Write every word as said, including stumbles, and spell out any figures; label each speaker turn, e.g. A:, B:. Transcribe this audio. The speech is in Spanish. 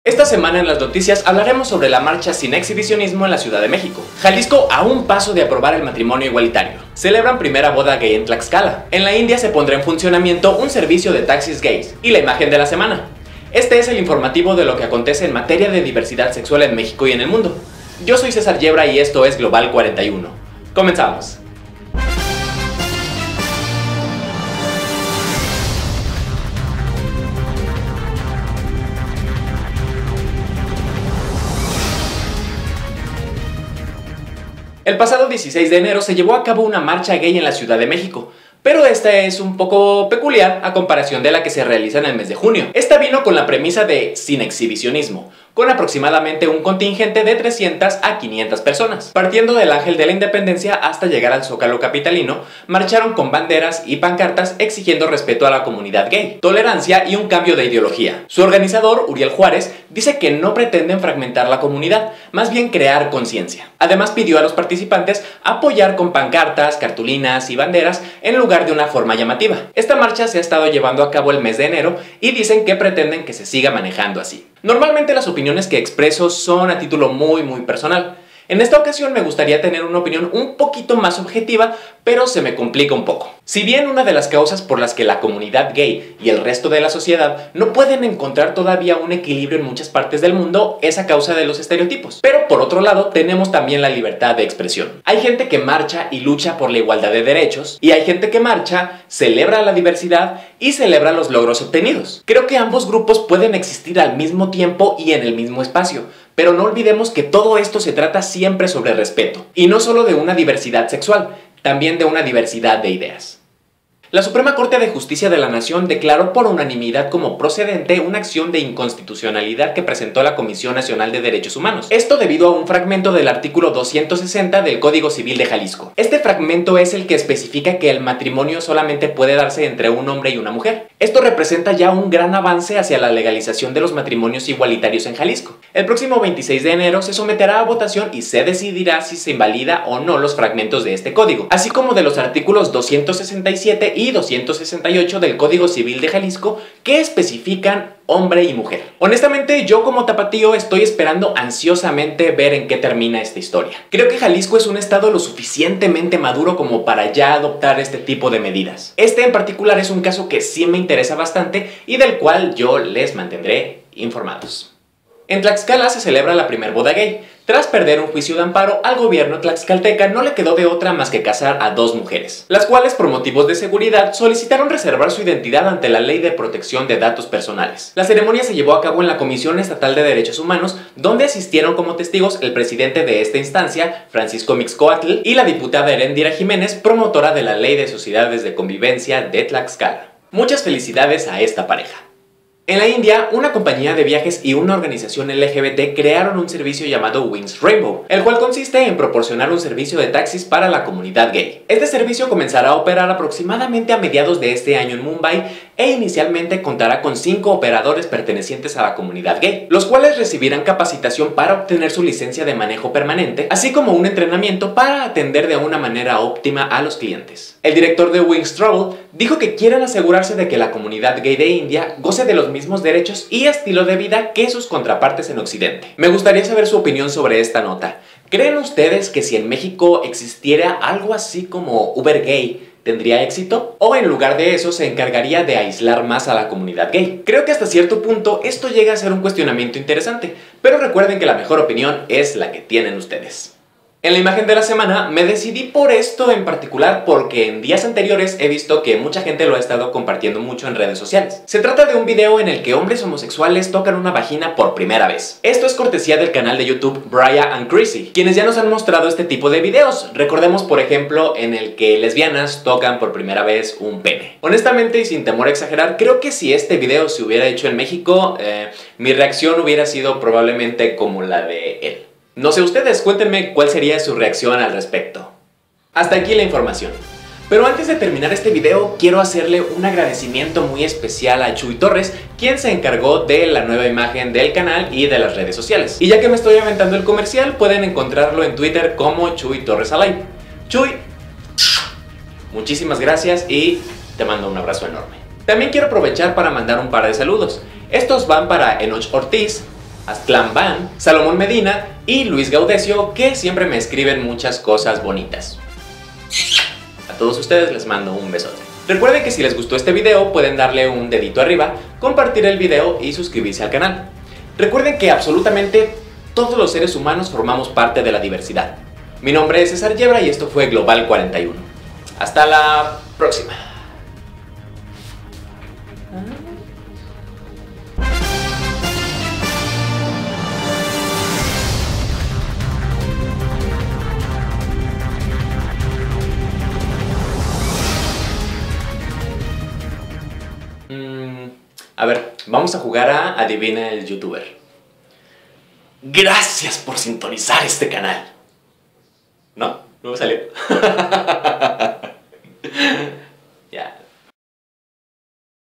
A: Esta semana en las noticias hablaremos sobre la marcha sin exhibicionismo en la Ciudad de México. Jalisco a un paso de aprobar el matrimonio igualitario. Celebran primera boda gay en Tlaxcala. En la India se pondrá en funcionamiento un servicio de taxis gays. Y la imagen de la semana. Este es el informativo de lo que acontece en materia de diversidad sexual en México y en el mundo. Yo soy César Yebra y esto es Global cuarenta y uno. Comenzamos. El pasado dieciséis de enero se llevó a cabo una marcha gay en la Ciudad de México, pero esta es un poco peculiar a comparación de la que se realiza en el mes de junio. Esta vino con la premisa de sin exhibicionismo, con aproximadamente un contingente de trescientas a quinientas personas. Partiendo del Ángel de la Independencia hasta llegar al Zócalo capitalino, marcharon con banderas y pancartas exigiendo respeto a la comunidad gay, tolerancia y un cambio de ideología. Su organizador, Uriel Juárez, dice que no pretenden fragmentar la comunidad, más bien crear conciencia. Además pidió a los participantes apoyar con pancartas, cartulinas y banderas en lugar de una forma llamativa. Esta marcha se ha estado llevando a cabo el mes de enero y dicen que pretenden que se siga manejando así. Normalmente las opiniones que expreso son a título muy muy personal. En esta ocasión me gustaría tener una opinión un poquito más objetiva, pero se me complica un poco. Si bien una de las causas por las que la comunidad gay y el resto de la sociedad no pueden encontrar todavía un equilibrio en muchas partes del mundo es a causa de los estereotipos. Pero por otro lado tenemos también la libertad de expresión. Hay gente que marcha y lucha por la igualdad de derechos, y hay gente que marcha, celebra la diversidad y celebra los logros obtenidos. Creo que ambos grupos pueden existir al mismo tiempo y en el mismo espacio. Pero no olvidemos que todo esto se trata siempre sobre respeto, y no solo de una diversidad sexual, también de una diversidad de ideas. La Suprema Corte de Justicia de la Nación declaró por unanimidad como procedente una acción de inconstitucionalidad que presentó la Comisión Nacional de Derechos Humanos. Esto debido a un fragmento del artículo doscientos sesenta del Código Civil de Jalisco. Este fragmento es el que especifica que el matrimonio solamente puede darse entre un hombre y una mujer. Esto representa ya un gran avance hacia la legalización de los matrimonios igualitarios en Jalisco. El próximo veintiséis de enero se someterá a votación y se decidirá si se invalida o no los fragmentos de este código, así como de los artículos doscientos sesenta y siete y doscientos sesenta y ocho del Código Civil de Jalisco que especifican hombre y mujer. Honestamente, yo como tapatío estoy esperando ansiosamente ver en qué termina esta historia. Creo que Jalisco es un estado lo suficientemente maduro como para ya adoptar este tipo de medidas. Este en particular es un caso que sí me interesa bastante y del cual yo les mantendré informados. En Tlaxcala se celebra la primer boda gay. Tras perder un juicio de amparo, al gobierno tlaxcalteca no le quedó de otra más que casar a dos mujeres, las cuales por motivos de seguridad solicitaron reservar su identidad ante la Ley de Protección de Datos Personales. La ceremonia se llevó a cabo en la Comisión Estatal de Derechos Humanos, donde asistieron como testigos el presidente de esta instancia, Francisco Mixcoatl, y la diputada Erendira Jiménez, promotora de la Ley de Sociedades de Convivencia de Tlaxcala. Muchas felicidades a esta pareja. En la India, una compañía de viajes y una organización L G B T crearon un servicio llamado Wings Rainbow, el cual consiste en proporcionar un servicio de taxis para la comunidad gay. Este servicio comenzará a operar aproximadamente a mediados de este año en Mumbai e inicialmente contará con cinco operadores pertenecientes a la comunidad gay, los cuales recibirán capacitación para obtener su licencia de manejo permanente, así como un entrenamiento para atender de una manera óptima a los clientes. El director de Wings Travel dijo que quieren asegurarse de que la comunidad gay de India goce de los mismos derechos y estilo de vida que sus contrapartes en Occidente. Me gustaría saber su opinión sobre esta nota. ¿Creen ustedes que si en México existiera algo así como Uber Gay, tendría éxito? ¿O en lugar de eso se encargaría de aislar más a la comunidad gay? Creo que hasta cierto punto esto llega a ser un cuestionamiento interesante, pero recuerden que la mejor opinión es la que tienen ustedes. En la imagen de la semana me decidí por esto en particular porque en días anteriores he visto que mucha gente lo ha estado compartiendo mucho en redes sociales. Se trata de un video en el que hombres homosexuales tocan una vagina por primera vez. Esto es cortesía del canal de YouTube Brian and Chrissy, quienes ya nos han mostrado este tipo de videos. Recordemos por ejemplo en el que lesbianas tocan por primera vez un pene. Honestamente y sin temor a exagerar, creo que si este video se hubiera hecho en México, eh, mi reacción hubiera sido probablemente como la de él. No sé ustedes, cuéntenme cuál sería su reacción al respecto. Hasta aquí la información. Pero antes de terminar este video, quiero hacerle un agradecimiento muy especial a Chuy Torres, quien se encargó de la nueva imagen del canal y de las redes sociales. Y ya que me estoy aventando el comercial, pueden encontrarlo en Twitter como Chuy Torres Alive. Chuy, muchísimas gracias y te mando un abrazo enorme. También quiero aprovechar para mandar un par de saludos. Estos van para Enoch Ortiz, Aztlán Van, Salomón Medina y Luis Gaudecio, que siempre me escriben muchas cosas bonitas. A todos ustedes les mando un besote. Recuerden que si les gustó este video pueden darle un dedito arriba, compartir el video y suscribirse al canal. Recuerden que absolutamente todos los seres humanos formamos parte de la diversidad. Mi nombre es César Yebra y esto fue Global cuarenta y uno. Hasta la próxima. Mm, a ver, vamos a jugar a Adivina el YouTuber. Gracias por sintonizar este canal. ¿No? ¿No me salió? Ya.